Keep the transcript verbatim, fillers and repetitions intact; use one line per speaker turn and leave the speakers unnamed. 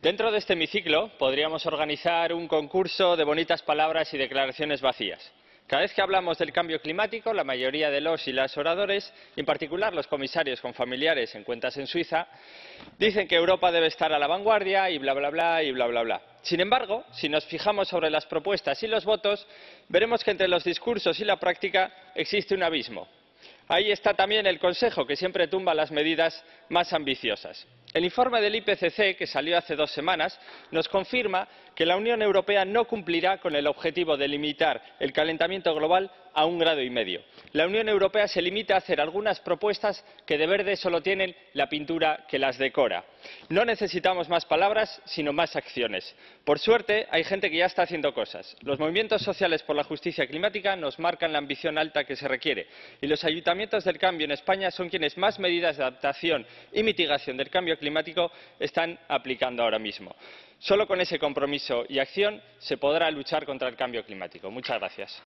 Dentro de este hemiciclo podríamos organizar un concurso de bonitas palabras y declaraciones vacías. Cada vez que hablamos del cambio climático, la mayoría de los y las oradores, y en particular los comisarios con familiares en cuentas en Suiza, dicen que Europa debe estar a la vanguardia y bla bla bla y bla bla bla. Sin embargo, si nos fijamos sobre las propuestas y los votos, veremos que entre los discursos y la práctica existe un abismo. Ahí está también el Consejo, que siempre tumba las medidas más ambiciosas. El informe del I P C C, que salió hace dos semanas, nos confirma que la Unión Europea no cumplirá con el objetivo de limitar el calentamiento global a un grado y medio. La Unión Europea se limita a hacer algunas propuestas que de verde solo tienen la pintura que las decora. No necesitamos más palabras, sino más acciones. Por suerte, hay gente que ya está haciendo cosas. Los movimientos sociales por la justicia climática nos marcan la ambición alta que se requiere, y los ayuntamientos del cambio en España son quienes más medidas de adaptación y mitigación del cambio climático están aplicando ahora mismo. Solo con ese compromiso y acción se podrá luchar contra el cambio climático. Muchas gracias.